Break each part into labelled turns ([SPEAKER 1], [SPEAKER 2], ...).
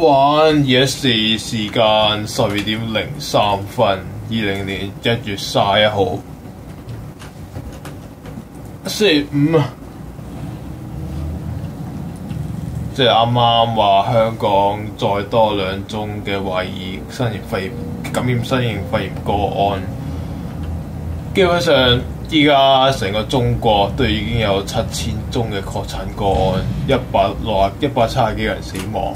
[SPEAKER 1] 晚夜時時間12:03 20年1月31號，星期五啊！即係啱啱話香港再多2宗嘅懷疑感染新型肺炎個案，基本上依家成個中國都已經有7000宗嘅確診個案，170幾人死亡。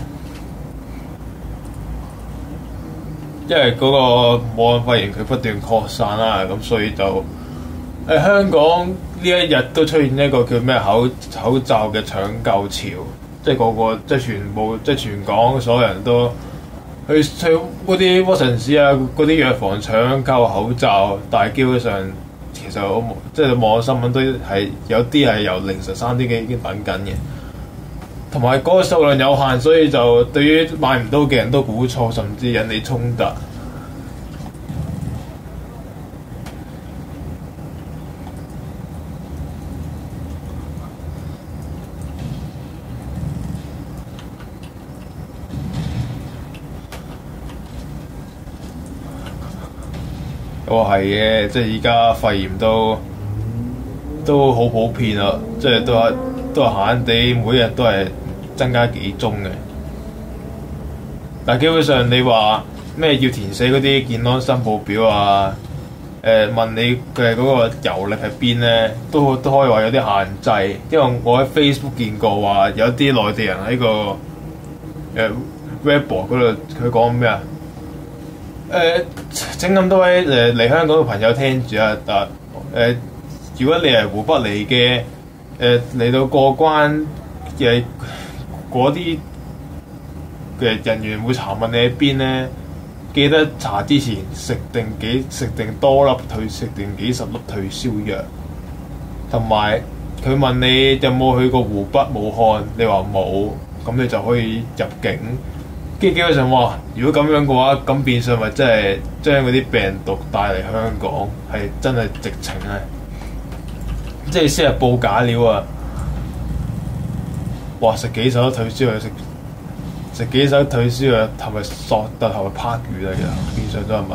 [SPEAKER 1] 因為嗰個武漢肺炎佢不斷擴散啦，咁所以就香港呢一日都出現一個叫咩口罩嘅搶救潮，即係全港所有人都去嗰啲屈臣氏啊嗰啲藥房搶購口罩，但係基本上其實我即係網新聞都係有啲係由凌晨3點幾已經等緊嘅。同埋嗰個數量有限，所以就對於買唔到嘅人都估錯，甚至引起衝突。係嘅，即係依家肺炎都好普遍啦，即係都係閒閒地，每日都係增加幾宗嘅。但係基本上你話咩要填寫嗰啲健康申報表啊，問你嘅嗰個遊歷喺邊咧，都可以話有啲限制。因為我喺 Facebook 見過話有啲內地人喺個Weibo 嗰度，佢講咩啊？請咁多位嚟香港嘅朋友聽住啊！如果你係湖北嚟嘅，嚟到過關嘅嗰啲嘅人員會查問你喺邊咧，記得查之前食定幾十粒退燒藥，同埋佢問你有冇去過湖北武漢，你話冇，咁你就可以入境。跟住基本上話，如果咁樣嘅話，咁變相咪真係將嗰啲病毒帶嚟香港，係真係直情係，即係先係報假料啊！哇！食幾手退燒藥，食幾手退燒藥，係咪索得係咪拍魚嚟㗎？變相都係咪？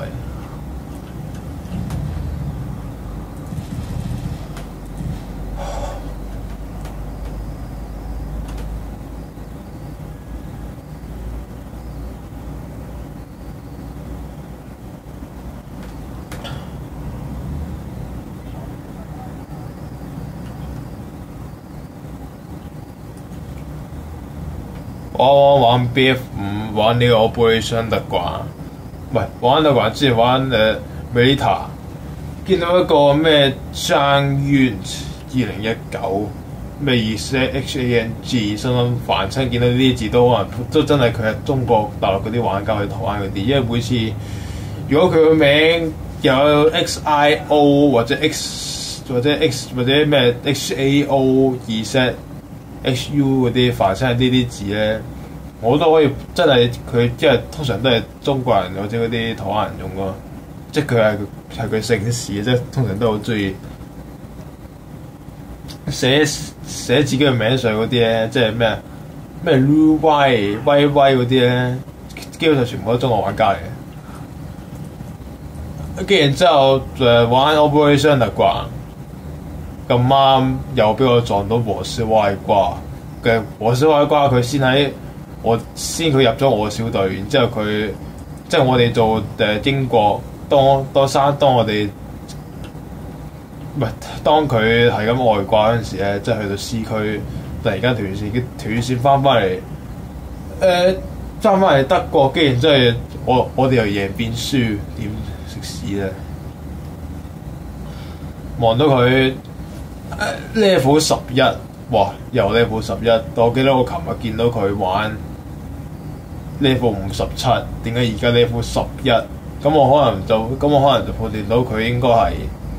[SPEAKER 1] 我玩 BF5 玩呢個 Operation 特慣，唔係玩特慣之前玩Melita， 見到一個咩張淵2019咩意思 HANG， 心諗凡親見到呢啲字都可能都真係佢係中國大陸嗰啲玩家去台灣嗰啲，因為每次如果佢個名有 XIO 或者 X 或者咩 HAO 2set HU 嗰啲凡親係呢啲字咧，我都可以真係佢，即係通常都係中國人或者嗰啲台灣人用咯，即係佢係佢姓氏，即係通常都好中意寫自己嘅名上嗰啲咧，即係咩 Lu 威嗰啲咧，基本上全部都中國玩家嚟嘅。跟住然之後玩 Operation 特慣。咁啱又俾我撞到和斯歪瓜嘅和斯歪瓜，佢先佢入咗我小隊，然之後佢即係我哋做英國當我哋唔係當佢係咁外掛嗰陣時咧，即係去到 C 區突然間斷線翻返嚟德國，跟住即係我哋由贏變輸，點食屎咧？望到佢。level 11，哇！又 level 11，我記得我琴日見到佢玩 level 57，點解而家 level 11？咁我可能就判斷到佢應該係，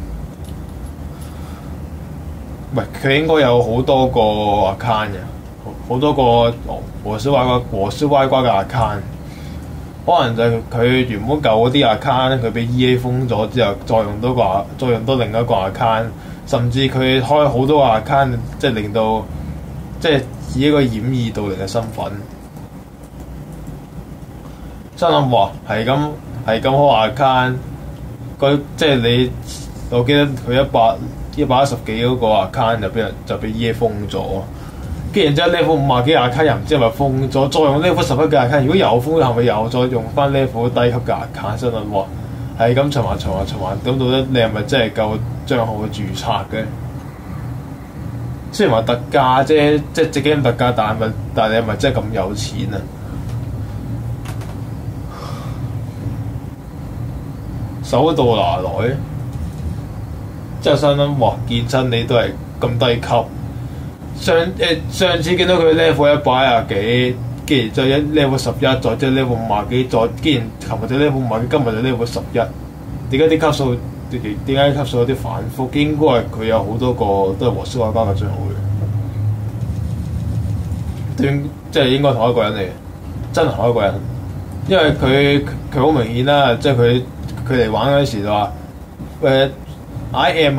[SPEAKER 1] 唔係佢應該有好多個 account 嘅，好多個和斯歪瓜嘅 account，可能就係佢原本舊嗰啲 account，佢俾 EA 封咗之後，再用多另一個 account。甚至佢開好多個 account， 即係令到即係以一個掩耳盜鈴嘅身份， 真諗哇，係咁開 account， 即係你，我記得佢110幾嗰個 account 就俾 EA 封咗，跟住然之後 level 50幾 account 又唔知係咪封咗，再用 level 11嘅 account， 如果又封咗係咪又再用翻 level 低級嘅 account？ 真諗哇，係咁循環，咁到底你係咪真係夠帳號註冊嘅？雖然話特價啫，即係隻 game 特價，但係你係咪真係咁有錢啊？手到拿來，即係心諗哇！見真你都係咁低級。上次見到佢 level 120幾，跟住再一 level 11，再即係 level 50幾，再既然琴日就 level 50幾，今日就 level 11。點解啲級數？點解級數有啲反覆？應該係佢有好多個都係和小玩家嘅帳號嘅，即係應該同一個人嚟嘅，真係同一個人。因為佢好明顯啦，即係佢哋玩嗰陣時就話I am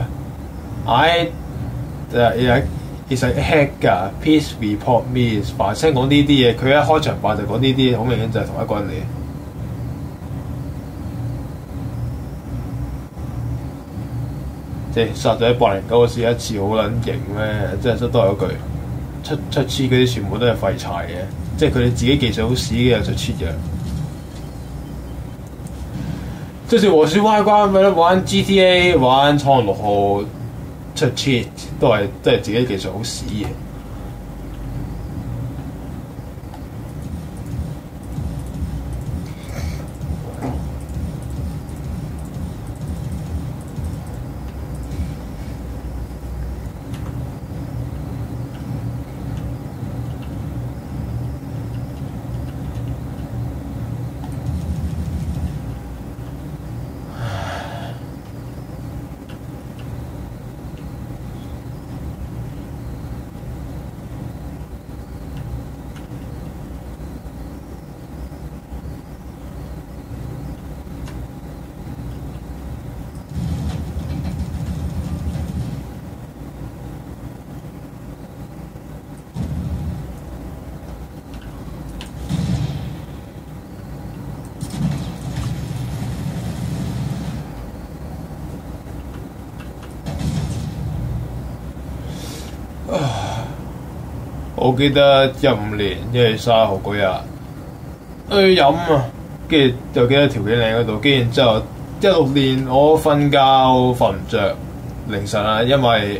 [SPEAKER 1] is a hacker please report me， 凡聲講呢啲嘢，佢一開場白就講呢啲，好明顯就係同一個人嚟嘅。即係殺咗109個試一次好撚型咩？即係都係嗰句出黐嗰啲全部都係廢柴嘅，即係佢哋自己技術好屎嘅就出嘅。即係和小歪關咪玩 GTA 玩闖6號出 cheat 都係自己技術好屎嘅。我記得15年1月30號嗰日去飲啊，跟住就記得條頸嶺嗰度，跟住之後16年我瞓覺瞓唔着凌晨啊，因為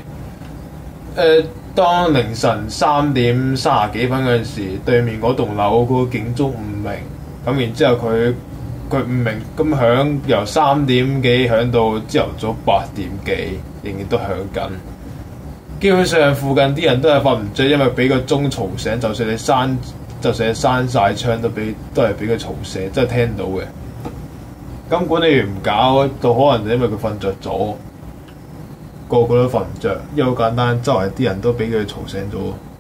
[SPEAKER 1] 當凌晨3點30幾分嗰陣時，對面嗰棟樓嗰個警鐘誤鳴，咁然之後佢誤鳴咁響，由3點幾響到朝頭早8點幾，仍然都響緊。基本上附近啲人都係瞓唔着，因為俾個鐘嘈醒。就算你閂晒窗，都係俾佢嘈醒，真係聽到嘅。咁管理員唔搞，到可能因為佢瞓着咗，個個都瞓唔着，因為好簡單，周圍啲人都俾佢嘈醒咗。